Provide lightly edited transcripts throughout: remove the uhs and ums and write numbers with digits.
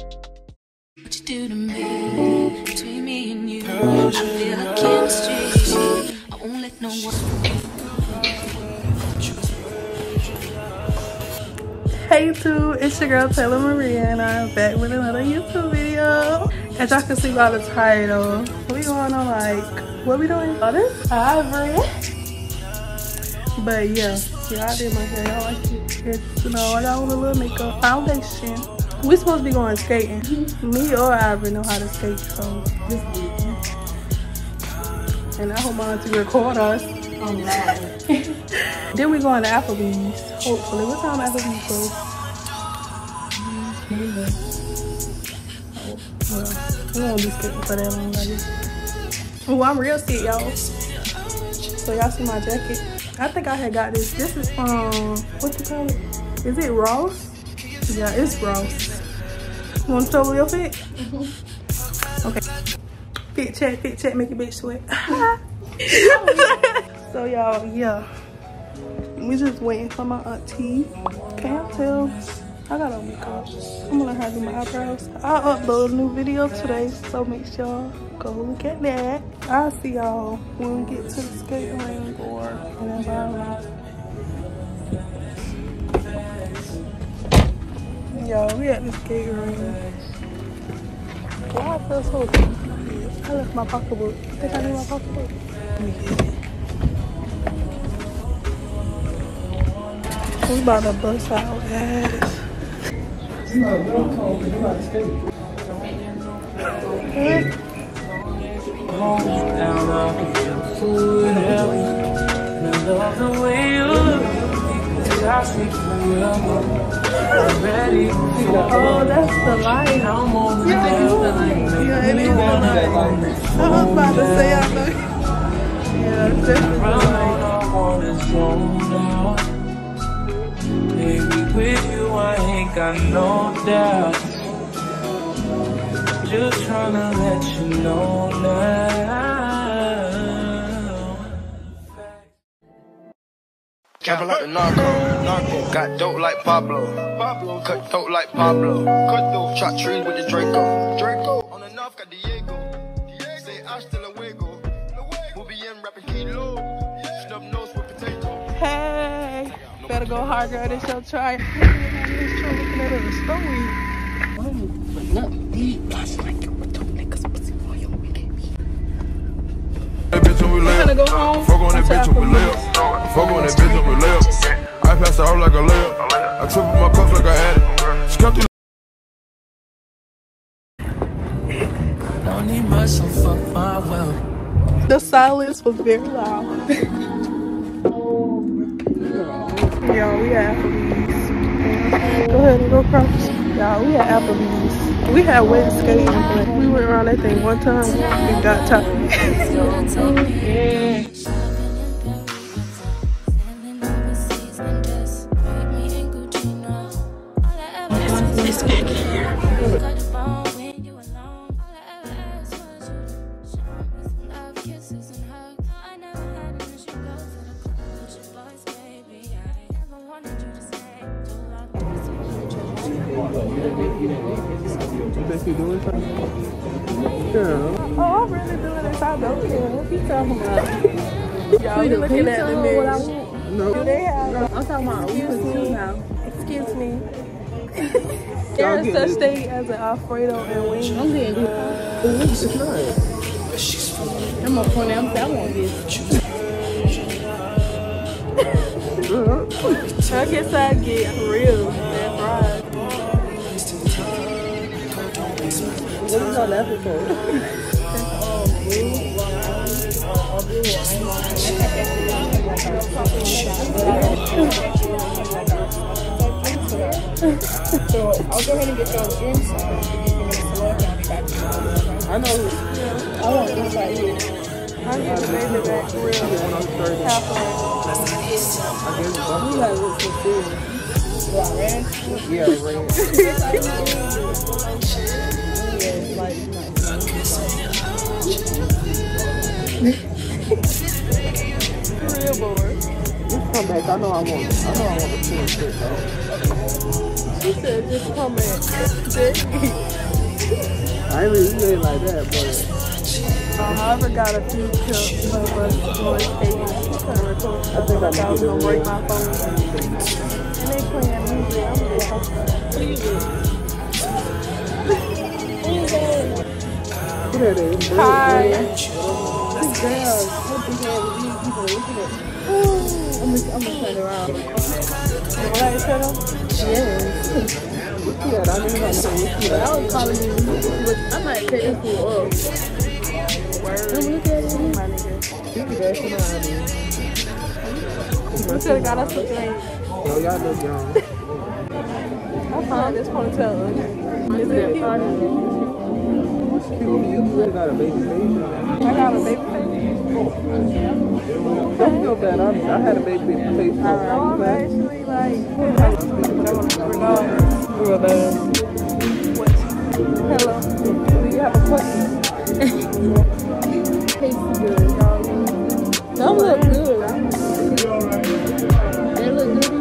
What you do to me, between me and you, I feel like chemistry. I won't let no one. Hey YouTube, it's your girl Taylor Maria and I'm back with another YouTube video. As y'all can see by the title, we going on like, what we doing? Oh, this ivory. But yeah, I did my hair. Y'all like it. It's, you know, I got on a little makeup, foundation. We supposed to be going skating. Me or Ivory know how to skate, so this week. And I hope my auntie record us. I'm mad. Then we going to Applebee's, hopefully. What time Applebee's close? Well, we won't be skating for that long, I guess. Oh, I'm real sick, y'all. So y'all see my jacket? I think I had got this. This is from, what you call it? Is it Ross? Yeah, it's Ross. You want to show your fit? Okay. Fit check, make a bitch sweat. So y'all, yeah. We just waiting for my auntie. Can't tell. I got on makeup. I'm gonna learn how to do my eyebrows. I'll upload a new video today, so make sure y'all go look at that. I'll see y'all when we get to the skating ring or whatever. Y'all, we at the skating ring. Why I feel so good? I left my pocketbook. I think I need my pocketbook. Let me get it. We about to bust our ass. Oh, that's the light. Yeah, it is the light. I was about to say, I know. Yeah, it's definitely the light. Baby, with you, I ain't got no doubt. Just tryna let you know now. Trapping like the narco, got dope like Pablo, cut dope like Pablo, shot trees with the Draco, on the north got Diego, say hasta luego, we'll be in rapping kilo, snub nose with potato. Hey, better go hard, girl, this your try. Looking at the story. We're gonna go home. Fuck on that bitch with layup. Fuck on that bitch with layup. I pass her out like a layup. I triple my cups like I had it. She come through. Don't need much, so fuck my well. The silence was very loud. Y'all, we at Applebee's. Go ahead and go across. Y'all, we at Applebee's. We had went skating, but we went around that thing one time and got tired. It's back here. Oh, I'm really doing this. I don't care. What you talking about? Y'all, we looking at the mirrors. No. Do they have? I'm talking about excuse me. There's such thing as an Alfredo and wings. I'm getting I'm gonna point out that one is. I guess I get real and fries. What is all that for? So I'll go ahead and get your drinks. I know. I want this right here. I get the baby back real. Half of it. You gotta look so serious. What, red? Yeah, red. Yeah, like, real bored. Come back. I know I want the 2 and 6 though. He said just come at I ain't really say it like that, but However, got a few clips of us going skating. I think I was gonna break my phone. And they playing music. I'm just what are they? hi. I'm gonna turn around. Like, shut up. Yes. Yeah, I didn't know what I was calling you, but I might take this fool up. Word. Look at it, My nigga. you can dance around me. We should have got us a drink. Oh, y'all look young. I found this ponytail ugly. Is it cute? You got a baby face. I got a baby face. Don't feel bad. I had a baby face. I'm actually like, regardless. Hello. Do you have a question? Tastes good. That look good. They look good.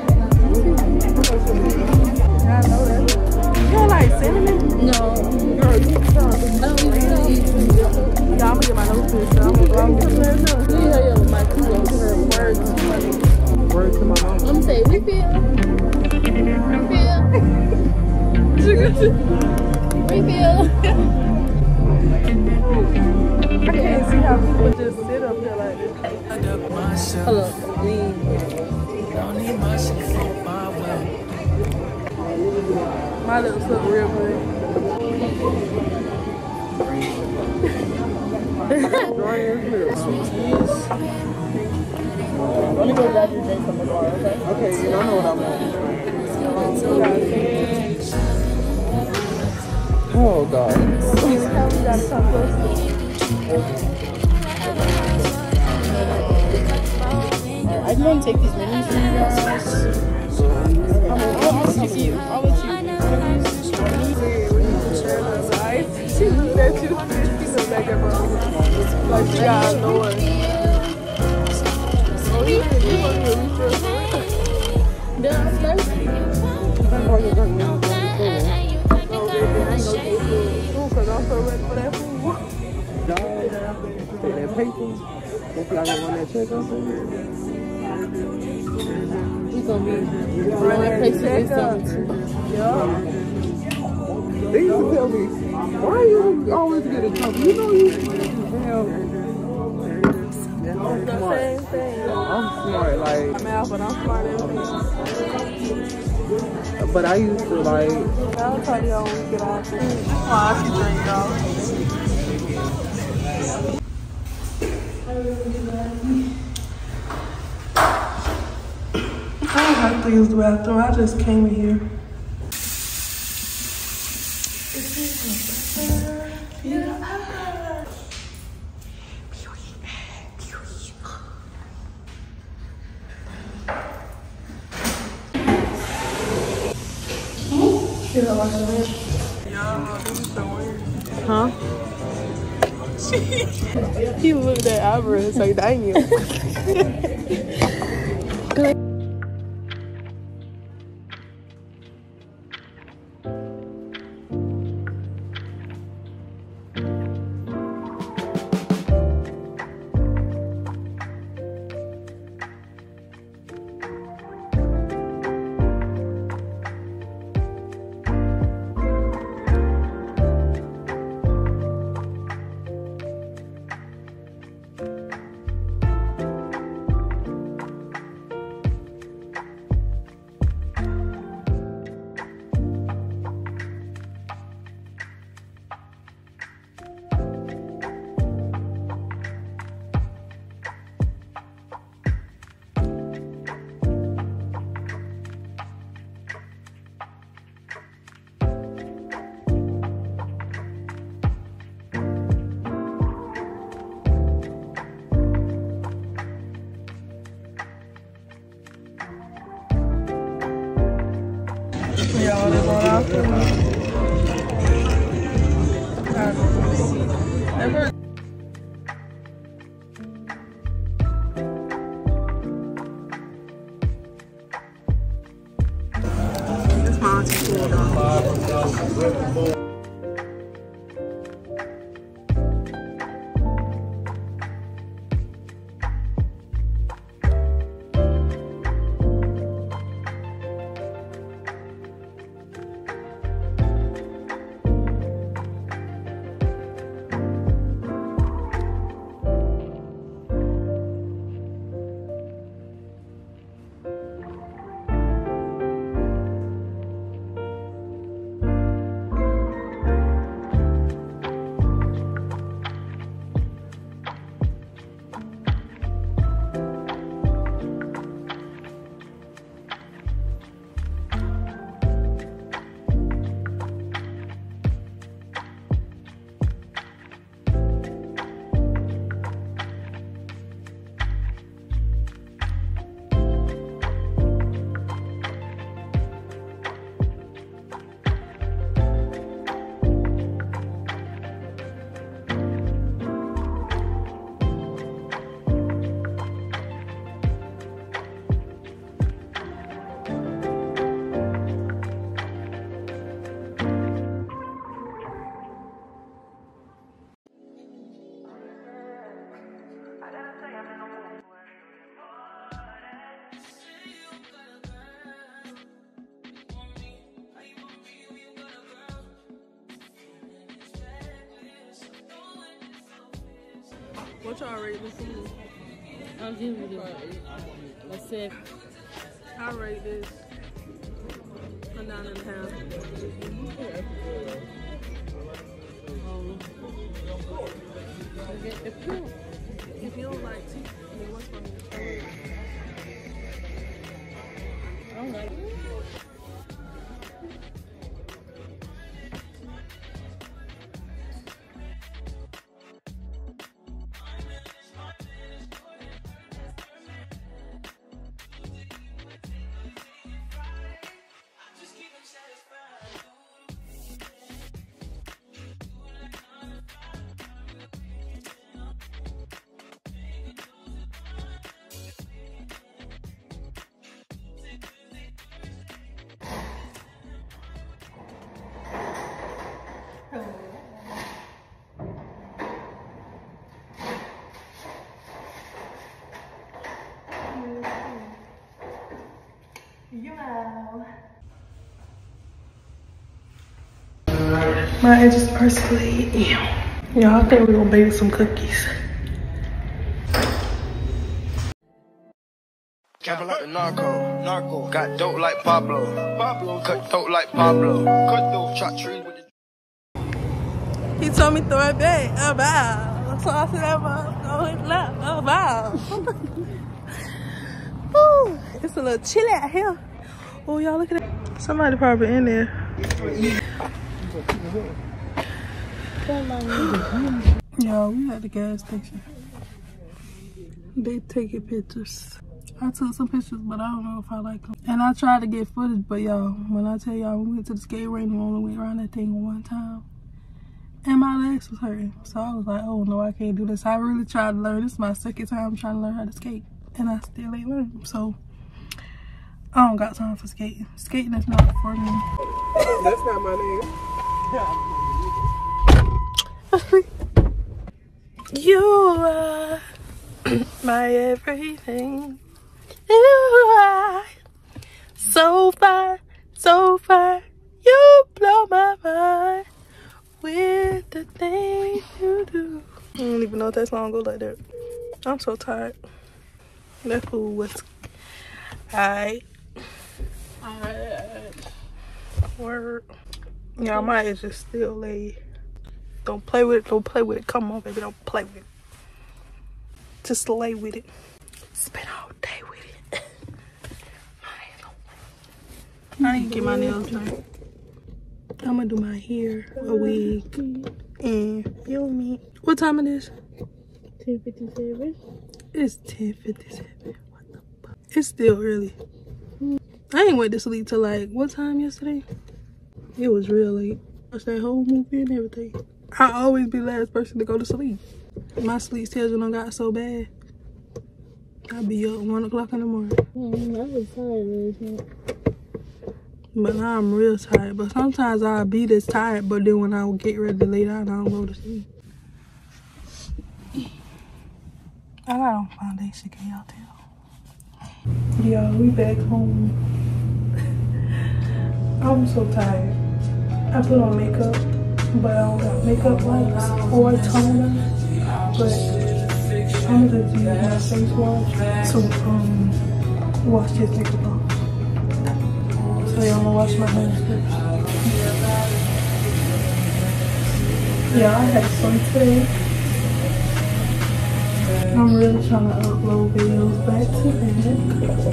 I know that. You don't like cinnamon? No. Girl, you stop. I don't even know. Yeah, I'm gonna get my nose pierced. So I'm gonna get my nose. You hear your mic too low. Word to my mom. I'm gonna say, refill. Refill. I can't see how people just sit up there like this. Hello. Don't need myself for my will. My lips look real good. Let me go grab your drink from the bar, okay? Okay, you don't know what I'm on. Oh, God. We gotta come close. I'm going to take these menus for you guys. I'll let you. She looked at you. She looked back at her. Like she got annoyed. Oh, you want to refill? Then I'm thirsty. Because I'm so ready for that food. Take that paper. Hopefully I can run that check on something. We're going to be running places with something. Yeah. They used to tell me, why you always get in trouble? You know you The same thing. I'm smart, like, I'm out, but I'm smart as well. but I used to like, I'll tell you when we get off. Oh, I can drink, y'all. I don't have to use the bathroom. I just came in here. huh? He looked at Albert and said, dang you. Y'all, they're going out there. Never. This my What y'all rate this food? I'll give it a 7. I rate this a 9.5. If you don't like tea, then what's wrong with it? I don't like it. My edges are split. Y'all, I think we're gonna bake some cookies. Camping like the narco. Got dope like Pablo. Cut dope like Pablo. Cut dope, chop trees with the. He told me throw it back. Oh, wow. So I said, I'm going left. Oh, wow. Ooh, it's a little chilly out here. Oh, y'all look at that. Somebody probably in there. Y'all, we at the gas station. They taking pictures. I took some pictures, but I don't know if I like them. And I tried to get footage, but y'all, when I tell y'all, we went to the skate ring, we only went around that thing one time. And my legs was hurting. So I was like, oh no, I can't do this. I really tried to learn. This is my second time trying to learn how to skate. And I still ain't learned. So I don't got time for skating. Skating is not for me. That's not my name. You are my everything. You are so far, so far. You blow my mind with the things you do. I don't even know if that song goes like that. I'm so tired. That food was alright. Word. Yeah, my edge is still laid. Don't play with it. Don't play with it. Come on, baby. Don't play with it. Just lay with it. Spend all day with it. I need to get my nails done. I'm gonna do my hair, a wig, and feel me. What time it is? 10:57. It's 10:57. What the fuck? It's still early. I ain't went to sleep till like, what time yesterday? It was real late. I watched that whole movie and everything. I always be the last person to go to sleep. My sleep schedule done got so bad. I be up 1 o'clock in the morning. I was tired last night. But now I'm real tired. But sometimes I'll be this tired, but then when I get ready to lay down, I don't go to sleep. I got on foundation, can y'all tell? Yeah, we back home. I'm so tired. I put on makeup, but I don't got makeup wipes or toner. But I'm gonna just use my face wash to wash this makeup off. So I'm gonna wash my hands first. Yeah, I had fun today. I'm really trying to upload videos back to back.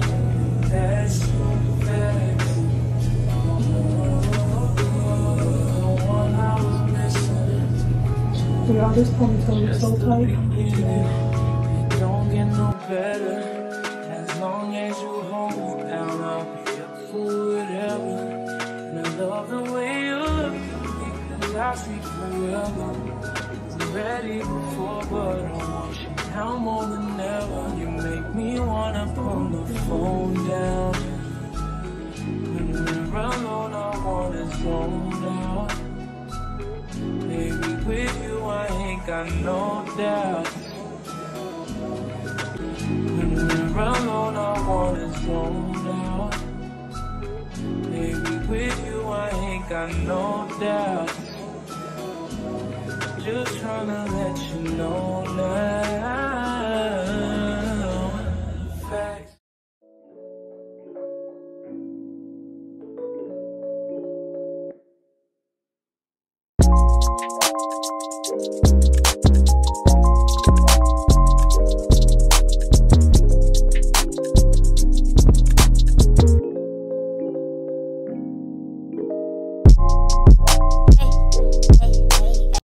Y'all, this ponytail is so tight. Don't get no better. As long as you hold down, I'll be up for whatever. And I love the way you look at me, 'cause I see forever. I'm ready before, but I want you now more than ever. You make me wanna pull the phone down. When we're alone, I wanna zone out. Baby, with you, I ain't got no doubt. When we're alone, I wanna zone out. Baby, with you, I ain't got no doubt. Just tryna let you know now. Facts.